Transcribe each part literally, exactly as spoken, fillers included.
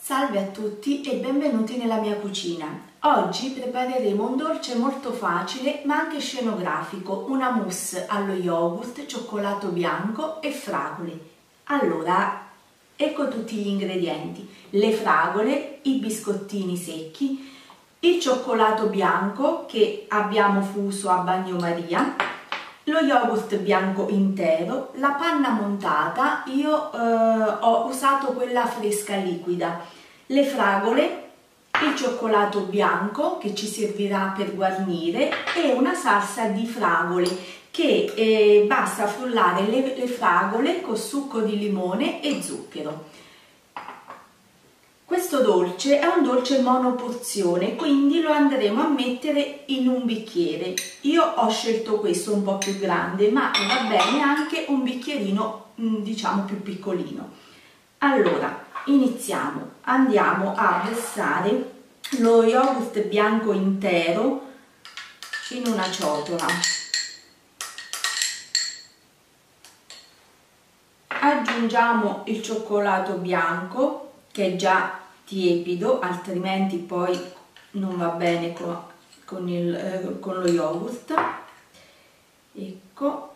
Salve a tutti e benvenuti nella mia cucina. Oggi prepareremo un dolce molto facile ma anche scenografico, una mousse allo yogurt, cioccolato bianco e fragole. Allora, ecco tutti gli ingredienti: le fragole, i biscottini secchi, il cioccolato bianco che abbiamo fuso a bagnomaria, lo yogurt bianco intero, la panna montata, io eh, ho usato quella fresca liquida, le fragole, il cioccolato bianco che ci servirà per guarnire e una salsa di fragole che eh, basta frullare le, le fragole con succo di limone e zucchero. Questo dolce è un dolce monoporzione, quindi lo andremo a mettere in un bicchiere. Io ho scelto questo un po' più grande, ma va bene anche un bicchierino diciamo più piccolino. Allora, iniziamo. Andiamo a versare lo yogurt bianco intero in una ciotola. Aggiungiamo il cioccolato bianco che è già tiepido, altrimenti poi non va bene con, con, il, eh, con lo yogurt. Ecco,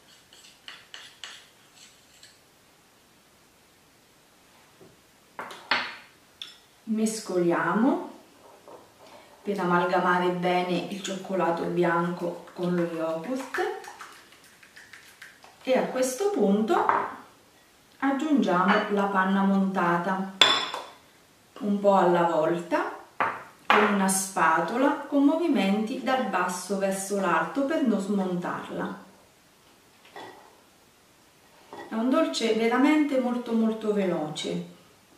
mescoliamo per amalgamare bene il cioccolato bianco con lo yogurt e a questo punto aggiungiamo la panna montata un po' alla volta con una spatola con movimenti dal basso verso l'alto per non smontarla. È un dolce veramente molto molto veloce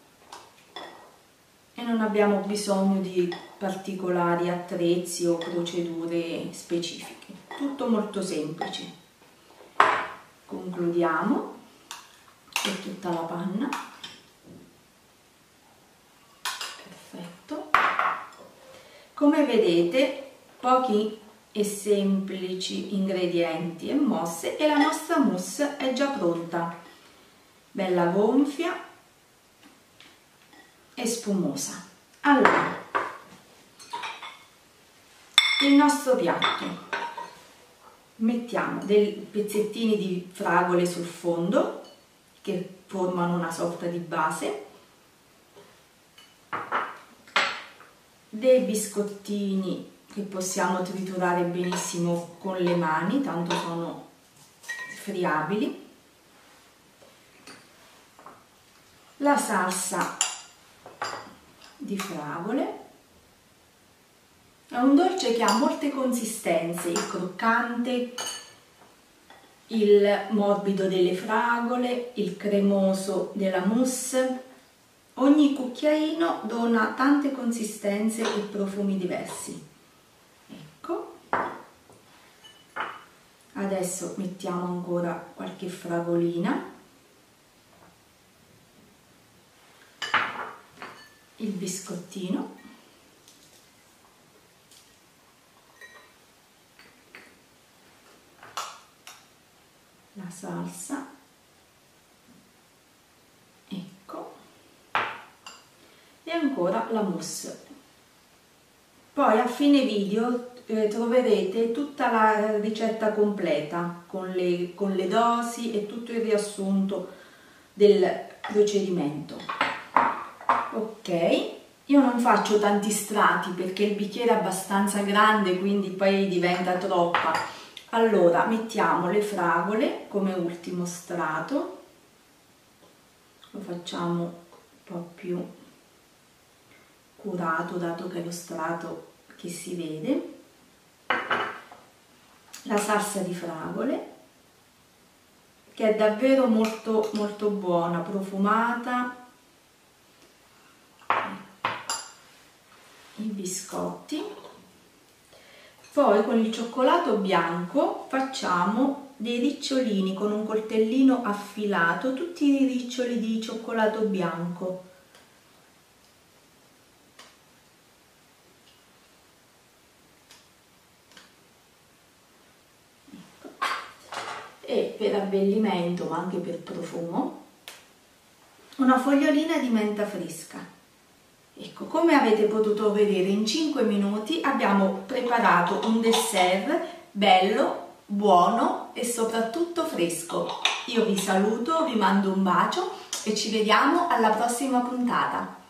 e non abbiamo bisogno di particolari attrezzi o procedure specifiche, tutto molto semplice. Concludiamo per tutta la panna. Perfetto. Come vedete, pochi e semplici ingredienti e mosse e la nostra mousse è già pronta, bella gonfia e spumosa. Allora, il nostro piatto: mettiamo dei pezzettini di fragole sul fondo che formano una sorta di base, dei biscottini che possiamo triturare benissimo con le mani, tanto sono friabili, la salsa di fragole. È un dolce che ha molte consistenze: il croccante, il morbido delle fragole, il cremoso della mousse. Ogni cucchiaino dona tante consistenze e profumi diversi. Ecco, adesso mettiamo ancora qualche fragolina, il biscottino, la salsa, ecco, e ancora la mousse. Poi a fine video eh, troverete tutta la ricetta completa con le, con le dosi e tutto il riassunto del procedimento. Ok, io non faccio tanti strati perché il bicchiere è abbastanza grande, quindi poi diventa troppa. Allora mettiamo le fragole come ultimo strato, lo facciamo un po' più curato dato che è lo strato che si vede, la salsa di fragole che è davvero molto molto buona, profumata, i biscotti. Poi con il cioccolato bianco facciamo dei ricciolini con un coltellino affilato, tutti i riccioli di cioccolato bianco. Ecco. E per abbellimento, ma anche per profumo, una fogliolina di menta fresca. Ecco, come avete potuto vedere, in cinque minuti abbiamo preparato un dessert bello, buono e soprattutto fresco. Io vi saluto, vi mando un bacio e ci vediamo alla prossima puntata.